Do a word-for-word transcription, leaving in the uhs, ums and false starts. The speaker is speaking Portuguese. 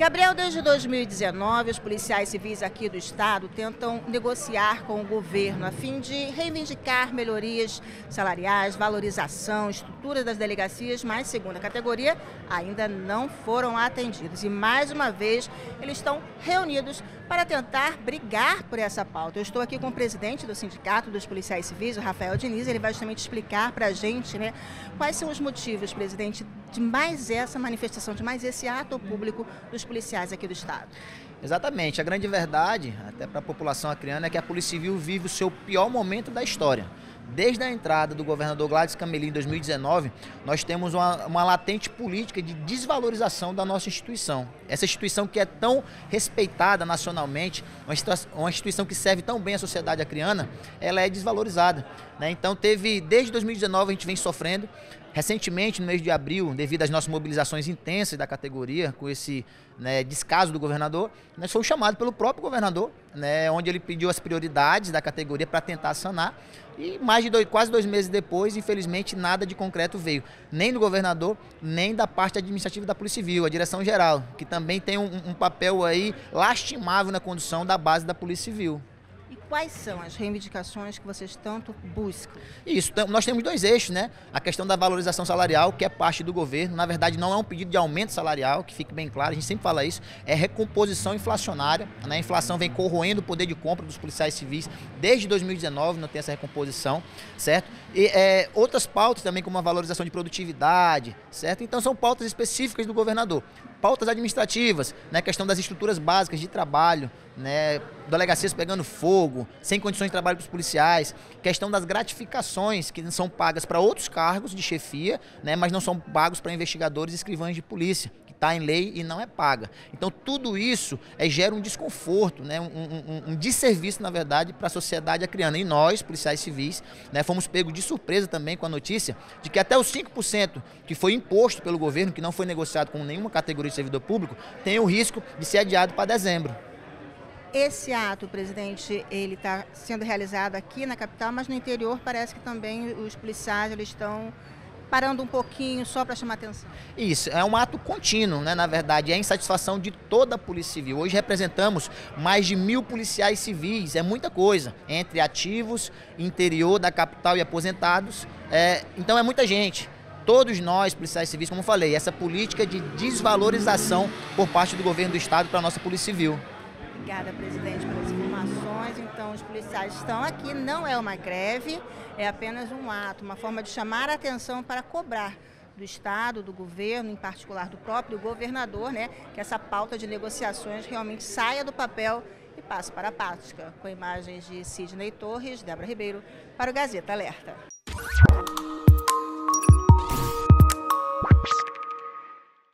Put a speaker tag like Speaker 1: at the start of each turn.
Speaker 1: Gabriel, desde dois mil e dezenove, os policiais civis aqui do estado tentam negociar com o governo a fim de reivindicar melhorias salariais, valorização, estrutura das delegacias, mas, segundo a categoria, ainda não foram atendidos. E, mais uma vez, eles estão reunidos para tentar brigar por essa pauta. Eu estou aqui com o presidente do Sindicato dos Policiais Civis, o Rafael Diniz. Ele vai justamente explicar para a gente, né, quais são os motivos, presidente, de mais essa manifestação, de mais esse ato público dos policiais aqui do estado.
Speaker 2: Exatamente. A grande verdade, até para a população acreana, é que a Polícia Civil vive o seu pior momento da história. Desde a entrada do governador Gladys Camelim em dois mil e dezenove, nós temos uma, uma latente política de desvalorização da nossa instituição. Essa instituição que é tão respeitada nacionalmente, uma instituição, uma instituição que serve tão bem à sociedade acreana, ela é desvalorizada, né? Então teve, desde dois mil e dezenove a gente vem sofrendo. Recentemente, no mês de abril, devido às nossas mobilizações intensas da categoria, com esse né, descaso do governador, nós fomos chamados pelo próprio governador, né, onde ele pediu as prioridades da categoria para tentar sanar. E mais de dois, quase dois meses depois, infelizmente, nada de concreto veio. Nem do governador, nem da parte administrativa da Polícia Civil, a direção geral, que também tem um, um papel aí lastimável na condução da base da Polícia Civil.
Speaker 1: Quais são as reivindicações que vocês tanto buscam?
Speaker 2: Isso, nós temos dois eixos, né? A questão da valorização salarial, que é parte do governo. Na verdade, não é um pedido de aumento salarial, que fique bem claro, a gente sempre fala isso. É recomposição inflacionária, né? A inflação vem corroendo o poder de compra dos policiais civis desde dois mil e dezenove, não tem essa recomposição, certo? E é, outras pautas também, como a valorização de produtividade, certo? Então, são pautas específicas do governador. Pautas administrativas, né? Questão das estruturas básicas de trabalho, né? Delegacias pegando fogo, sem condições de trabalho para os policiais, questão das gratificações que são pagas para outros cargos de chefia, né? Mas não são pagos para investigadores e escrivães de polícia, que está em lei e não é paga. Então tudo isso é, gera um desconforto, né? um, um, um desserviço, na verdade, para a sociedade acreana. E nós, policiais civis, né, fomos pegos de surpresa também com a notícia de que até os cinco por cento que foi imposto pelo governo, que não foi negociado com nenhuma categoria de servidor público, tem o risco de ser adiado para dezembro.
Speaker 1: Esse ato, presidente, ele está sendo realizado aqui na capital, mas no interior parece que também os policiais eles estão parando um pouquinho só para chamar atenção.
Speaker 2: Isso, é um ato contínuo, né? Na verdade, é a insatisfação de toda a Polícia Civil. Hoje representamos mais de mil policiais civis, é muita coisa, entre ativos, interior da capital e aposentados, é, então é muita gente. Todos nós, policiais civis, como eu falei, essa política de desvalorização por parte do governo do estado para a nossa Polícia Civil.
Speaker 1: Obrigada, presidente, pelas informações. Então, os policiais estão aqui, não é uma greve, é apenas um ato, uma forma de chamar a atenção para cobrar do Estado, do governo, em particular do próprio governador, né, que essa pauta de negociações realmente saia do papel e passe para a prática. Com imagens de Sidney Torres, Débora Ribeiro, para o Gazeta Alerta.